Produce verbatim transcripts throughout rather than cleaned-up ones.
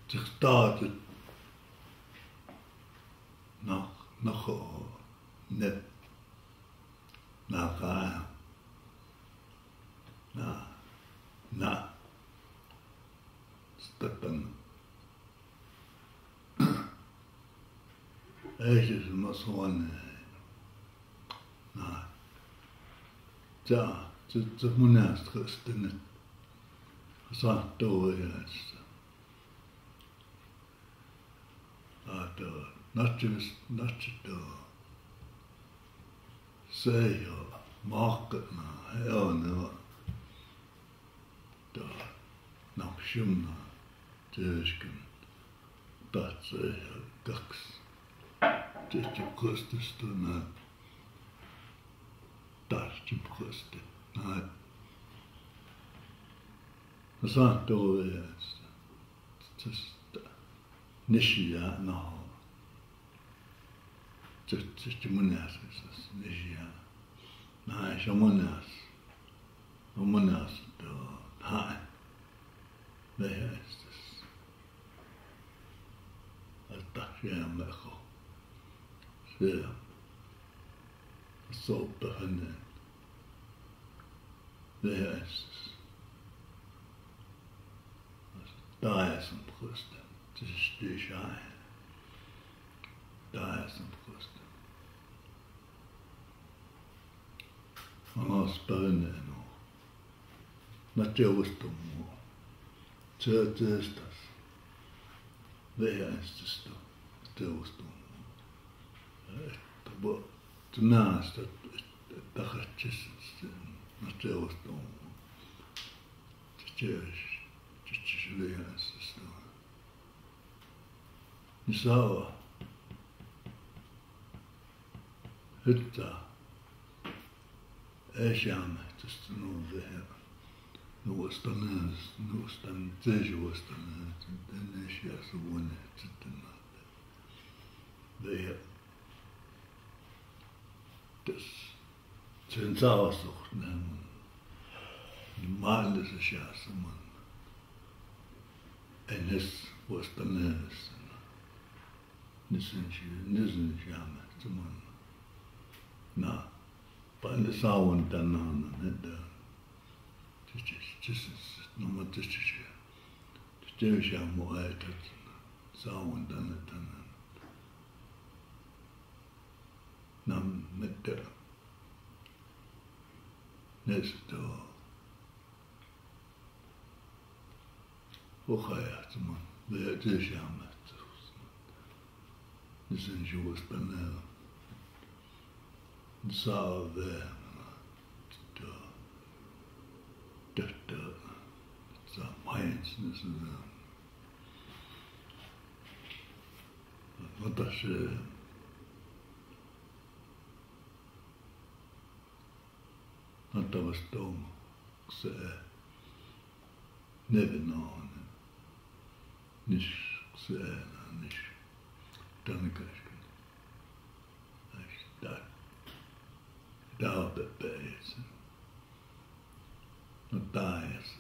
started nog nog net na ga na na steppen ejes maswan na ja het het monaast gesten sa to is at not just not to say market na hell no da nach schumna tüsken dat ze gaks dit je kostes to na dat je koste na sa to is just Nishia no. Just just monas is Nishia. Na shamonas. Monas do ha. There is this. Atachia mecho. Se. So behind. There is this. Daar is een proost. Het is de Cheyenne. Daar is een proost. Van ons beunen en al. Met jou is het om. Het is dat. Daar is het stil. Het is het om. Daarnaast dat het dagjes met jou is het om. Het is het is weer is het stil. Zo, het is jammer, het is te nog weer. Nu was dan eens, nu was dan deze was dan eens, en is ja zo wonen te doen. Weer, dus zijn zelfzocht nemen. Maar dat is ja zo man. En is was dan eens. Nissen nissen jammer, te man. Na, bij de sauen dan aan het de. Het is het is nog maar het is het. Het is ja mooi dat sauen dan het dan. Na met de. Nes to. Hoe ga je te man? Het is jammer. This is yours, but now it's all there. It's a minds, this is what I say. Not that was dumb, say, never known. Nish, say, nish. Dan krijgen. Als dat daar bij is, dat daar is.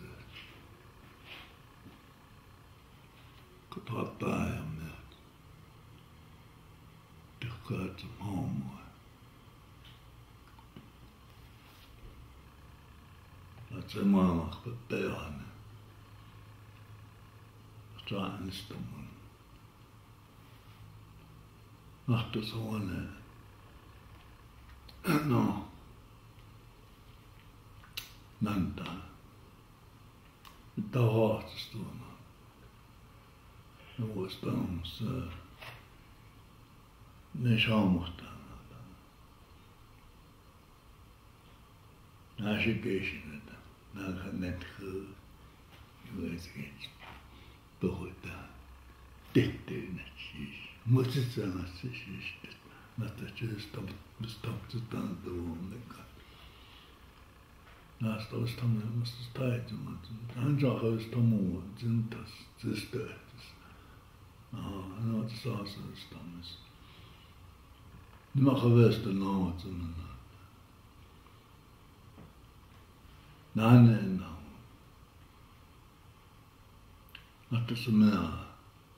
Ik had daar met de grote homo. Dat ze maar nog bepalen. Dat waren is de man. Nach das ohne. No. Nanta. Da hartest du noch. Nu was dan så. Ne schaamte. Na education het. Na net ge. Je weet het. Behoorta. Dit dit net. Moet het zijn als het is. Dat het je stapt, bestapt het aan de woonlijke. Naast dat dan moest het tijd, want dan zag het dan mooi, het is het. Nou, en dat is als het dan is. Die mag geweest de naam te doen. Nee, nee, nou. Dat is meer.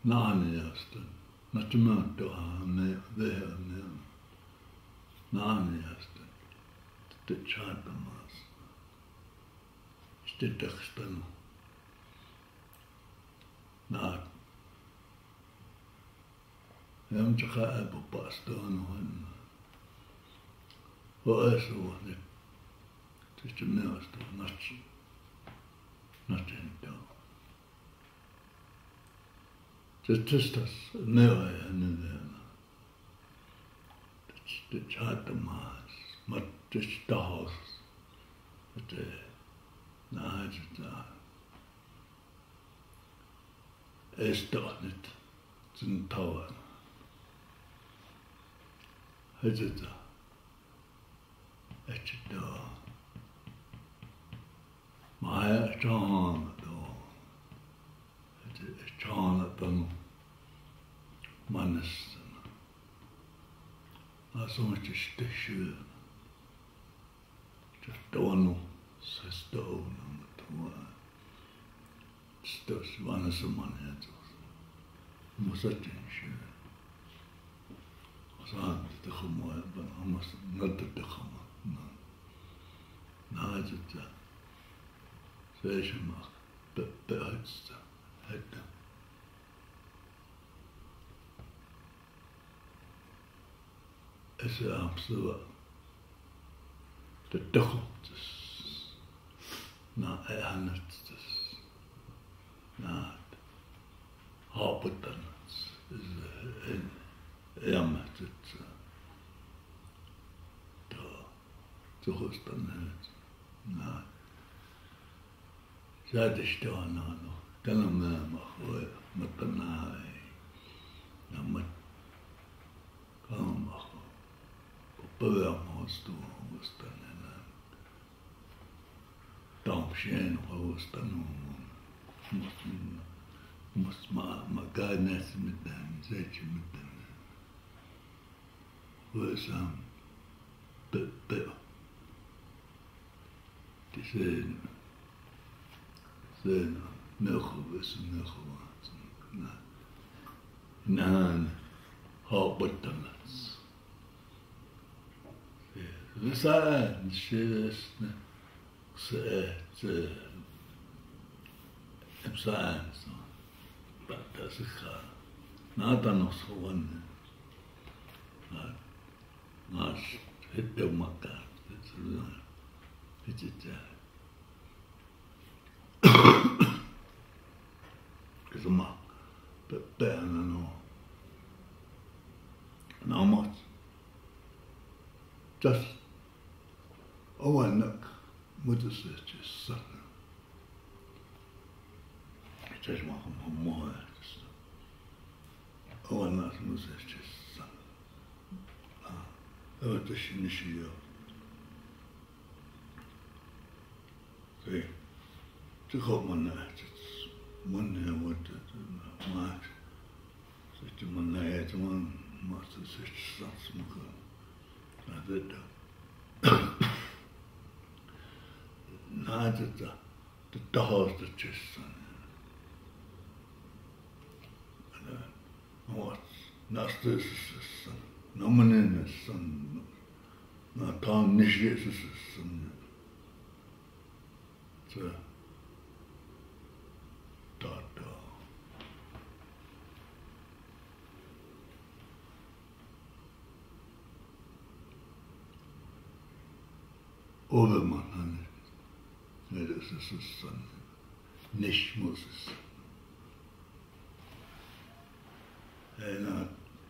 naaniasta nattumaattoa me vehe me naaniasta te chaatamas stetakstanu na yam chaka abu pastonu han o eso ne te measta natch natchento Testas neva en det chattamas mat testas det naajta estornet sin tawa hajata echta maya chan Jonathan Mannesson. Asumasti station. Just don't say stone on the tour. Stos Mannesson Mannesson. Musatenshin. Asan the Humoy, but almost not the Huma. No, it's a station mark. But it's head. Is er absoluut de toekomst na het na het hopen is in jammer het de toekomst dan het na zij is daar nou nog dan maar maar met de naai na met kan Pöörmås då hos den ena. Dampsken hos den och måste måste man man går nästan med den säger med den. Och så bö bö. Det ser ser mörkvis mörkvis. Nej. Nej. Har bottnats. Vissa skilsne så att ibsan så bara så här nada nos hovan na nas hitte makka så hitte så mak bäna no no much just oanak mudasich son just ma mo oanak mudasich son ah это шинишио okay to come on that it's one here what ma so to man that one must sich sonst machen that not the the doors that just son what not this son no man in the son not time nishi son so da da Overman han det är så så sån nicht muss es ena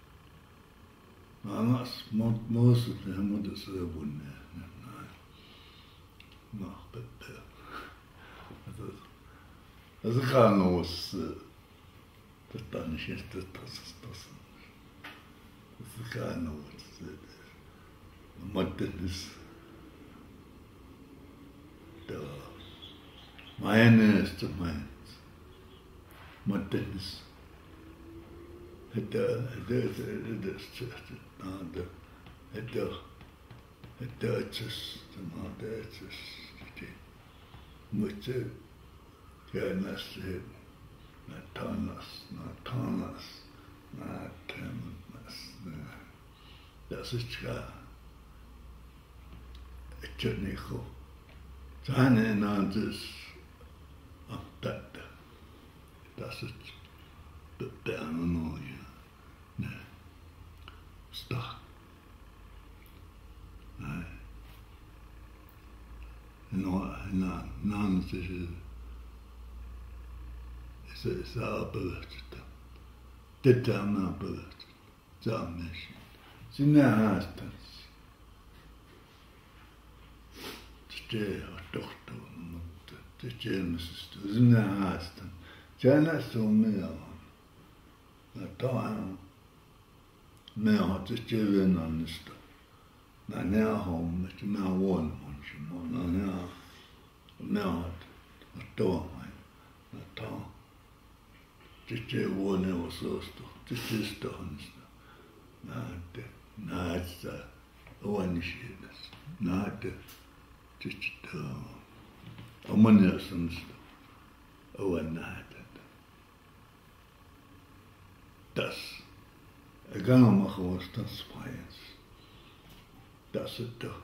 mamas mot måste det måste så vunne nej mach bitte alltså alltså kan oss det där nicht ist das das das das kan oss det måste det da meine ist das meins Martins это это это это надо это это это надо это мы те я нас Natanas, Natanas, Natanas, das ist ja Chutnicho. Seine Nantes ab dat. Das ist der Anonoja. Ne. Stach. Nein. No, na, Nantes ist is abelöftet. Dit är en abelöftet. Sammäsken. Sina hästens. Det är doktorn mot det tjänst. Sina hästen. Tjänar så mer. Jag tar han. Mer har det tjänar nästa. När jag har med mer vån man. När jag mer har det då mig. Jag tar det är våne och så står. Det är stående. Nej, det nej så oanskildes. Nej, det det är om man är sån så oanat. Das jag kan man ha das freies. Das är då.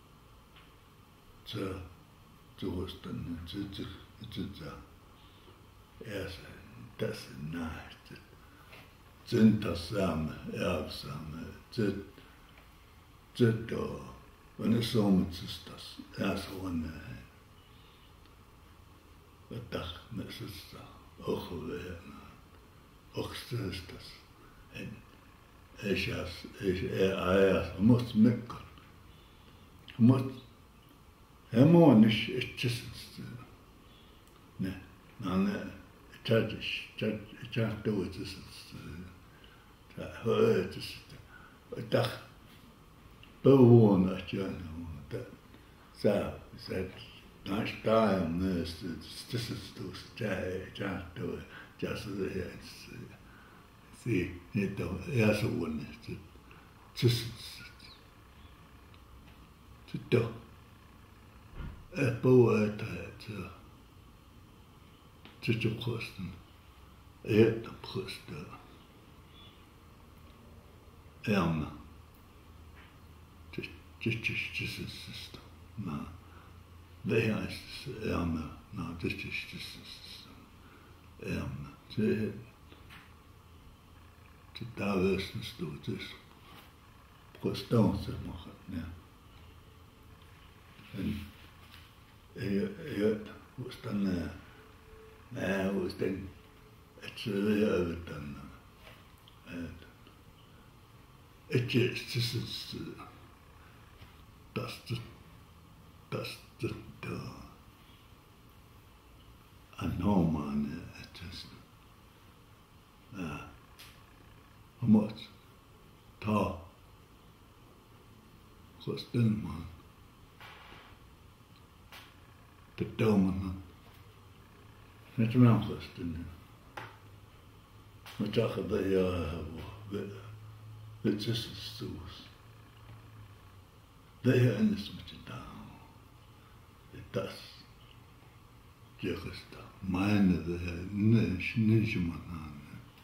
Så så står det så så så är så das ist nice. Sind das Samen, Erbsamen, das, das da. Wenn es so mit ist das, erst ohne. Was dacht, es ist da, auch werden. Auch so ist das. Und ich erst, ich erst, muss mitkommen. Muss, er muss nicht, ich ist es. Ne, nein, Judge, judge, judge, do it. This is the hurt. This is the dag. Bewoon dat je nou dat zo zet. Dan sta je dus this is dus judge, judge, do it. Just the yes. See, niet dat ja zo one is. This is het. Het. Het bewoon dat. Just a person, ett person. Erna. Just, just, just, just a system. No. Det är erna. No, just, just, just a system. Erna. Det det där lösningen står det. Prestance machen, ja. En, jag, jag, hos den nej, hos den ett så över den. Ett just just das das das das da. Anorman ett just. Ja. Hur mycket? Ta. Så ställ man. Det dör man. Inte man först nu. Men jag hade jag det just stos. Det är en som inte där. Det das. Jag är meine det här nej nej man.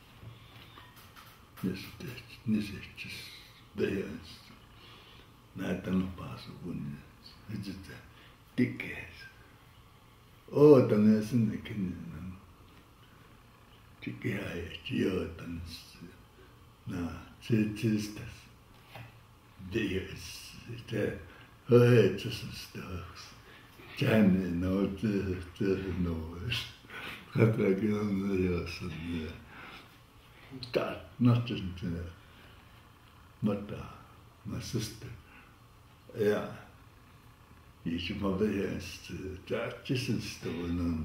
Yes, det nej just det är nej det nog bara så vunnit. Det är det dickes. Åh, den är sån där kvinnan. Tycker jag är gör den. Nej, det är det. Det är det. Hör det så stort. Känner något det något. Att jag kan göra sån där. That nothing to that. But uh, my sister, yeah. Ich habe jetzt das ist so nun.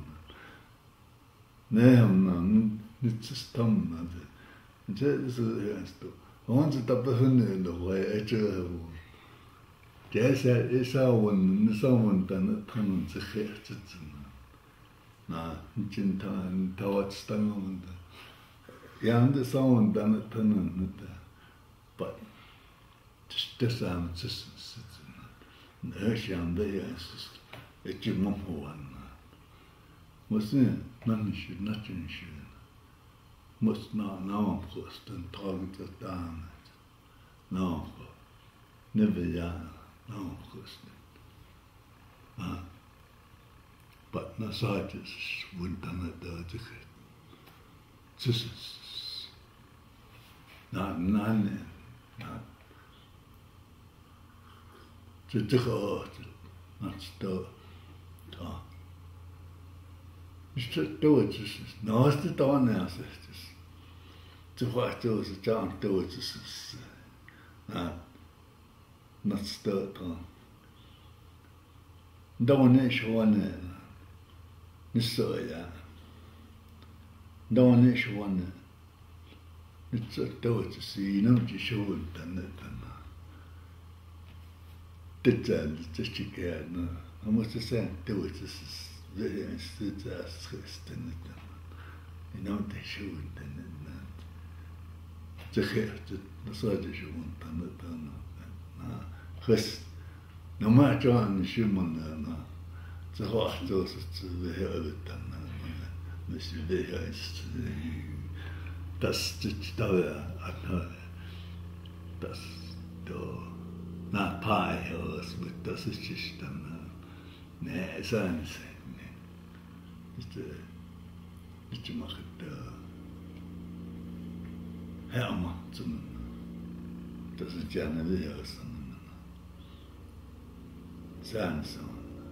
Ne, man nicht zu stammen. Das ist so erst. Und sie da befinden doch weil ich der ist ja ist auch und so und dann kann sich jetzt sitzen. Na, nicht in Tagen dauert es dann und ja, und das auch und dann können mit der but das am sitzen. Ich am der ist ich gebe mir vor. Was denn? Man ist nicht nicht schön. must not know first and talking to down. No, never ya no first. Ah, but na side is wouldn't done it the ticket. This is not none, not the ticket, not still. It's do it, just no, it's the dawn now, sisters. To what do is a John do it, just not not still. Don't is one, so yeah. Don't is one. It's a do it to see, you know, just show it and it and did that, just to get no. I must say, do it, this is. Very interested as Christian, you know, they should and the gift, the sort of you want to know. Chris, no matter on human, the heart does it to the hell of it, and Mister Vegas, das the Dauer at her. Das do not pie hills, but das is just them. Nee, sein. It's a, it's a market, Hermann, das ist gerne wieder so. Sein so.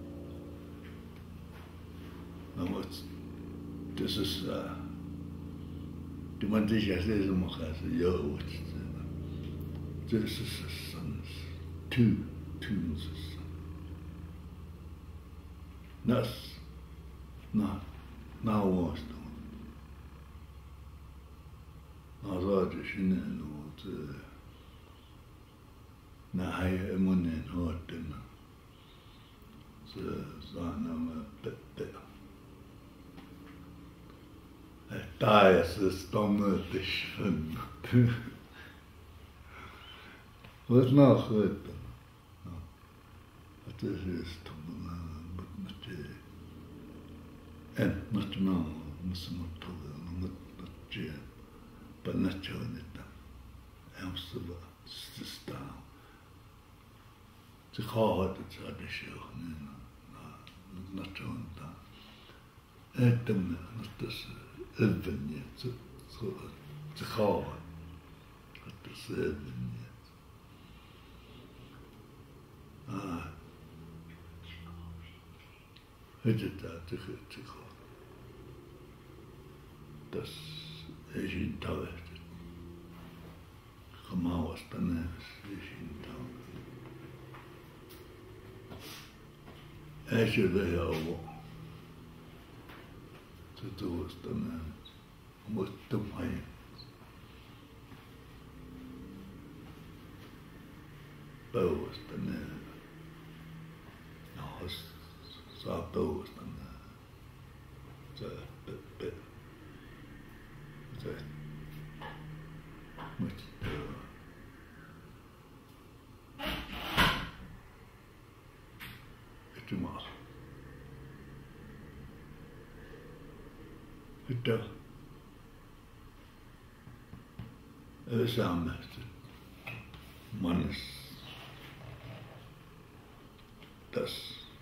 Aber das ist, die man sich ja sehr so macht, also, ja, das ist sonst, two, two, das. Na, na was du. Na sollte ich in und na haie emonen horten. So sana pepe. Da ist es dommertig fünf. Was noch heute? Das ist and not now, Miss Motola, not not Jane, but not showing it down. Else of the style. The hard it's hard to show, not showing down. At them, not this even yet, so the hard, not this even yet. Ah, I did that to get to go. Das ist in Tauert. Gemau was dann ist in Tauert. Es ist ja auch. So du was dann muss du mein. Bau was dann. No, so bau was dann. So bit that much it's more it does the sound man is das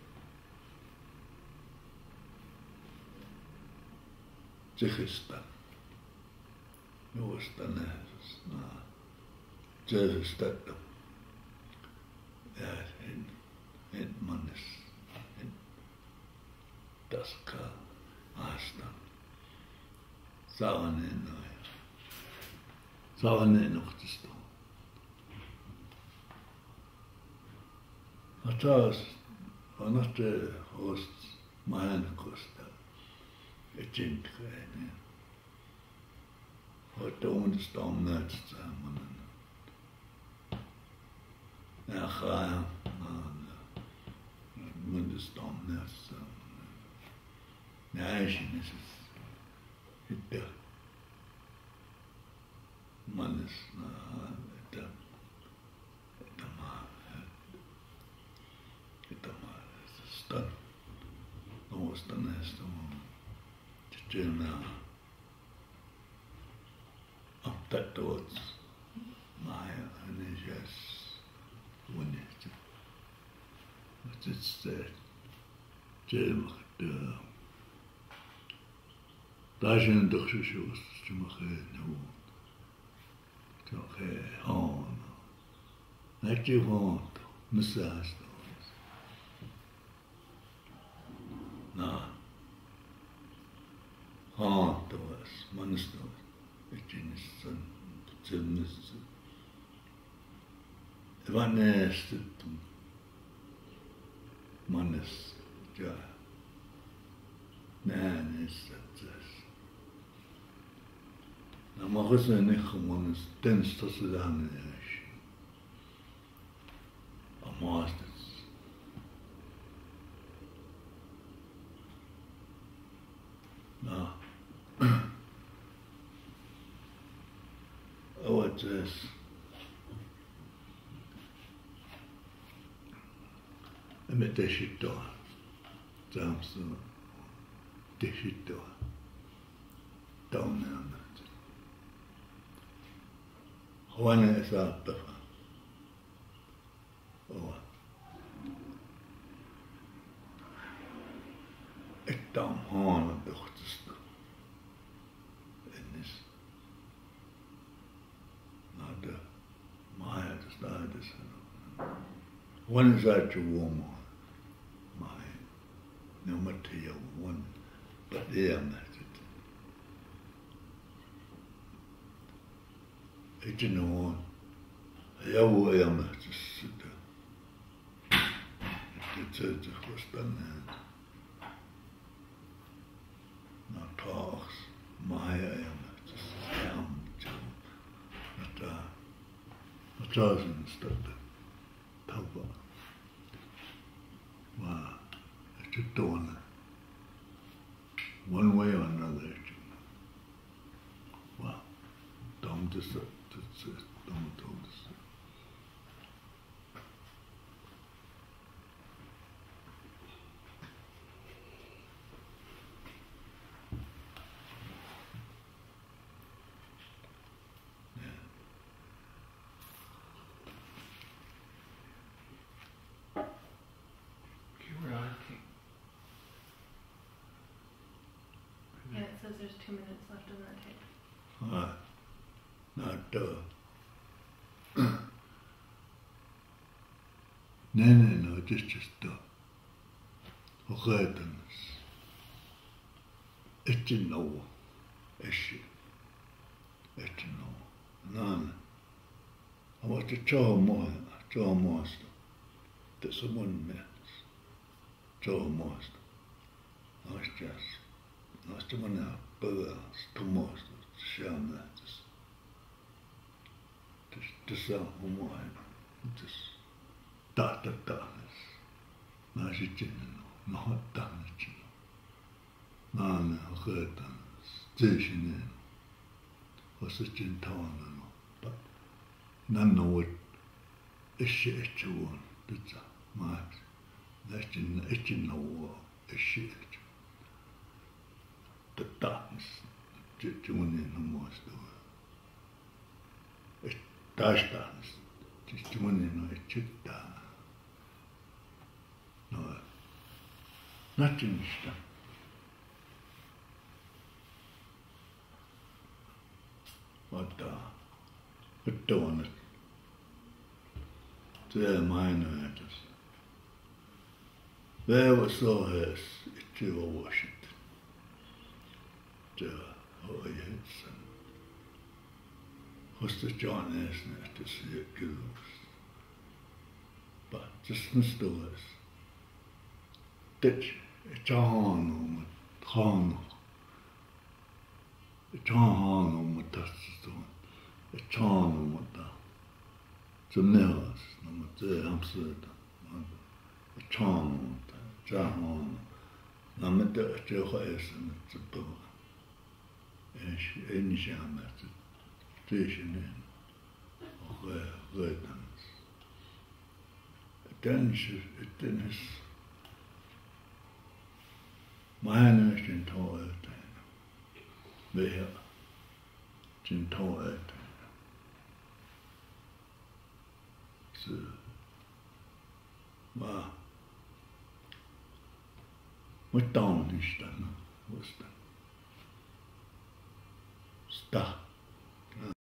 sicherste. Nu is dan na deze stad. Ja, in in manis in das ka astan. Sawan in nou. Sawan in nog te staan. Atas vanaf de host mijn kosta. Het jint geen. Wat doen de stam net samen. Ja, ga met de stam net samen. Nee, is het. Het man is na het het maar het maar stad. Nou was dan is dan. Tjena. after towards my energies when it but it's the jail the dagen doch so so mach no toch on like you want massage na ha to was mansto Son, Zimnes, Evanest, Mannes, Ja, Nan is that this. Now, Marissa Nicholas, dense to Sudan, a master's. Now, oh, it's this. I met this shit door. Samson. This shit door. Down there. One is up there. Oh. It's down on the doctor's. In this. My started this. One is at your warm my no material one, but yeah, that's it. It's no one. I am just sit there. It's a was done. Not talks. My I am just am. Chosen stuff. Tauba. Wow. It's a dawn. One way or another. Wow. Don't just don't do this. And it says there's two minutes left on that tape. Ah, not uh. No, no, no, just just uh. Hooghetens. It's no. It's it's no. None. I want to tell more, tell more stuff. That's one minute. Tell more stuff. I just. Nästa manna pöväs tumosta säännä tässä. Tässä on humoaina. Tässä tahta tahnes. Mä sitten no tahnes. Naan hötan station. Was sitten tawana. But none know it. Ishi ichi one. Tässä mä. Nästin ichi no ishi. The darkness, Jimmy no more story. It's darkness, just Jimmy no chita. No, nothing stuff. What uh, what doing it? There, mine matters. There was so his, it's your Washington. Oh, yes, and what's the John isn't it to see it goes? But just in stores, ditch a John with Hong, a John with Touchstone, a John with the Jamailas, no matter Amsterdam, a John with the John, no matter a Jehovah's and it's a book. En själva stationen och rödans. Den den är man är inte tåligt. Vi har 真讨厌的，是，嘛，我当你是的呢，我是的，是的。